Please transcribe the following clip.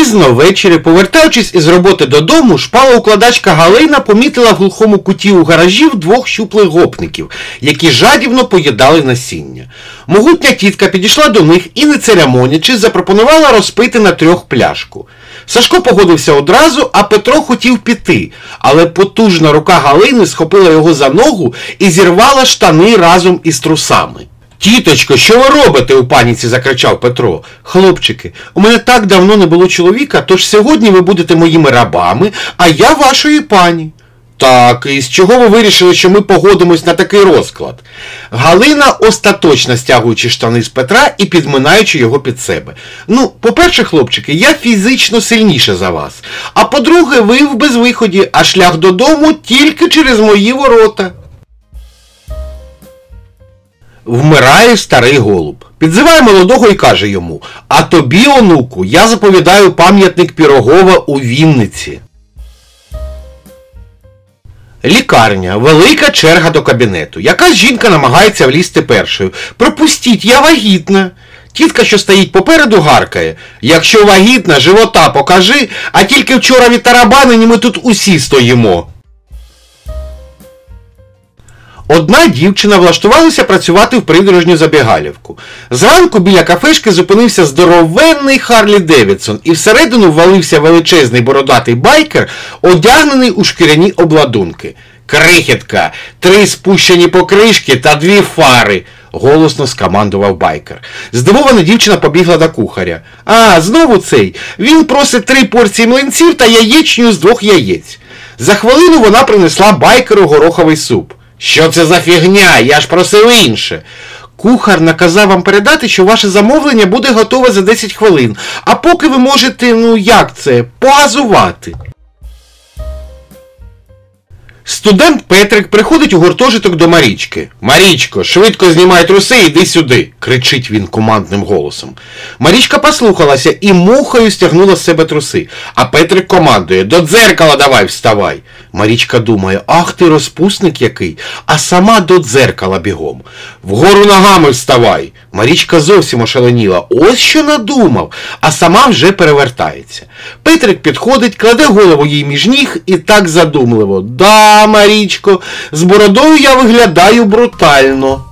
Пізно ввечері, повертаючись із роботи додому, шпалоукладачка Галина помітила в глухому куті у гаражі двох щуплих гопників, які жадібно поїдали насіння. Могутня тітка підійшла до них і, не церемонячись, запропонувала розпити на 3 пляшку. Сашко погодився одразу, а Петро хотів піти, але потужна рука Галини схопила його за ногу і зірвала штани разом із трусами. «Тіточко, що ви робите?» – у паніці закричав Петро. «Хлопчики, у мене так давно не було чоловіка, тож сьогодні ви будете моїми рабами, а я вашої пані». «Так, і з чого ви вирішили, що ми погодимось на такий розклад?» Галина, остаточно стягуючи штани з Петра і підминаючи його під себе. «Ну, по-перше, хлопчики, я фізично сильніше за вас. А по-друге, ви в безвиході, а шлях додому тільки через мої ворота». Вмирає старий голуб. Підзиває молодого і каже йому: «А тобі, онуку, я заповідаю пам'ятник Пірогова у Вінниці». Лікарня. Велика черга до кабінету. Якась жінка намагається влізти першою. «Пропустіть, я вагітна». Тітка, що стоїть попереду, гаркає: «Якщо вагітна, живота покажи, а тільки вчора від тарабанені ми тут усі стоїмо». Одна дівчина влаштувалася працювати в придорожню забігалівку. Зранку біля кафешки зупинився здоровенний Харлі Девідсон, і всередину ввалився величезний бородатий байкер, одягнений у шкіряні обладунки. «Крихітка, 3 спущені покришки та 2 фари!» – голосно скомандував байкер. Здивована дівчина побігла до кухаря. «А, знову цей? Він просить 3 порції млинців та яєчню з 2 яєць». За хвилину вона принесла байкеру гороховий суп. «Що це за фігня? Я ж просив інше». «Кухар наказав вам передати, що ваше замовлення буде готове за 10 хвилин, а поки ви можете, погазувати». Студент Петрик приходить у гуртожиток до Марічки. «Марічко, швидко знімай труси і йди сюди!» – кричить він командним голосом. Марічка послухалася і мухою стягнула з себе труси. А Петрик командує: «До дзеркала давай вставай!» Марічка думає: «Ах ти розпусник який!» А сама до дзеркала бігом. «Вгору ногами вставай!» Марічка зовсім ошаленіла. Ось що надумав, а сама вже перевертається. Петрик підходить, кладе голову їй між ніг і так задумливо: «Да, Марічко, з бородою я виглядаю брутально».